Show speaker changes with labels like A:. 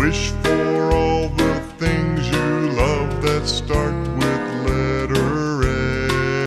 A: Wish for all the things you love that start